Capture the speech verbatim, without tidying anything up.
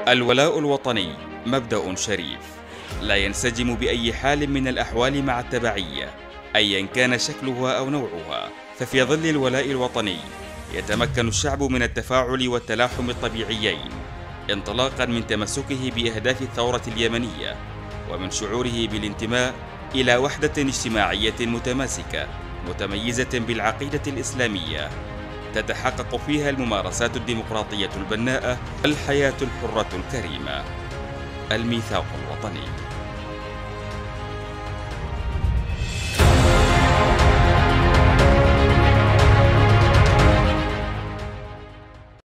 الولاء الوطني مبدأ شريف لا ينسجم بأي حال من الأحوال مع التبعية أيا كان شكلها أو نوعها. ففي ظل الولاء الوطني يتمكن الشعب من التفاعل والتلاحم الطبيعيين، انطلاقا من تمسكه بأهداف الثورة اليمنية ومن شعوره بالانتماء إلى وحدة اجتماعية متماسكة متميزة بالعقيدة الإسلامية، تتحقق فيها الممارسات الديمقراطية البناءة، الحياة الحرة الكريمة. الميثاق الوطني.